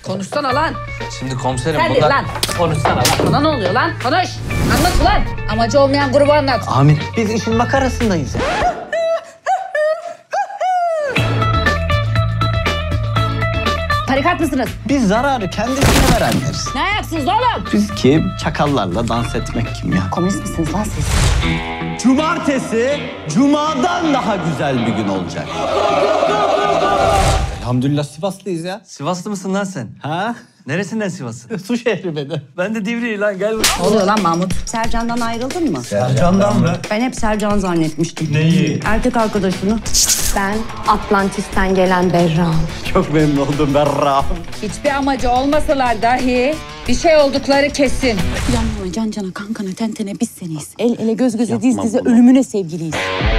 Konuşsana lan. Şimdi komiserim Sen bunlar... lan. Konuşsana lan. Sana ne oluyor lan? Konuş. Anlat ulan. Amacı olmayan grubu anlat. Amin. Biz işin makarasındayız ya. Tarikat mısınız? Biz zararı kendisine verenleriz. Ne ayaksınız oğlum? Biz kim? Çakallarla dans etmek kim ya? Komünist misiniz lan siz? Cumartesi, cumadan daha güzel bir gün olacak. Elhamdülillah Sivaslıyız ya. Sivaslı mısın lan sen? Ha? Neresinden Sivas'ın? Su şehri benim. Ben de Divriği lan gel buraya. Ne oluyor lan Mahmut? Sercan'dan ayrıldın mı? Sercan'dan mı? Ben hep Sercan zannetmiştim. Neyi? Erkek arkadaşını. Ben Atlantis'ten gelen Berra'm. Çok memnun oldum Berra. Hiçbir amacı olmasalar dahi bir şey oldukları kesin. Yan yana, can cana, kankana, tentene biz seniyiz. El ele, göz göze, diz dize, ölümüne sevgiliyiz.